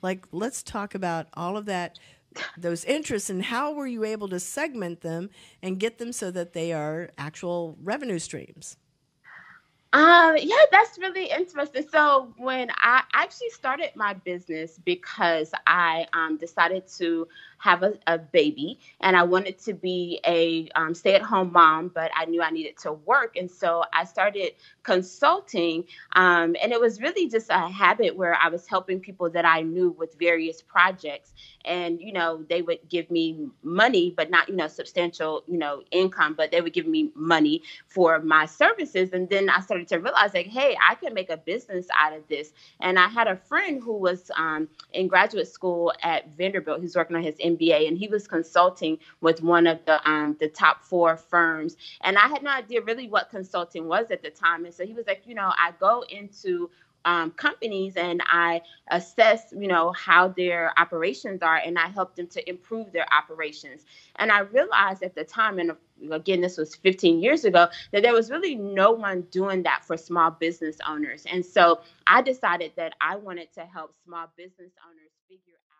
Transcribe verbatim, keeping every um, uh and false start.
Like, let's talk about all of that, those interests, and how were you able to segment them and get them so that they are actual revenue streams? Um, yeah, that's really interesting. So when I actually started my business because I um, decided to have a, a baby and I wanted to be a um, stay-at-home mom, but I knew I needed to work. And so I started consulting. Um, and it was really just a habit where I was helping people that I knew with various projects. And, you know, they would give me money, but not, you know, substantial, you know, income, but they would give me money for my services. And then I started to realize, like, hey, I can make a business out of this. And I had a friend who was um, in graduate school at Vanderbilt. He's working on his M B A, and he was consulting with one of the um, the top four firms. And I had no idea really what consulting was at the time. And so he was like, you know, I go into um, companies and I assess, you know, how their operations are, and I help them to improve their operations. And I realized at the time, and again, this was fifteen years ago, that there was really no one doing that for small business owners. And so I decided that I wanted to help small business owners figure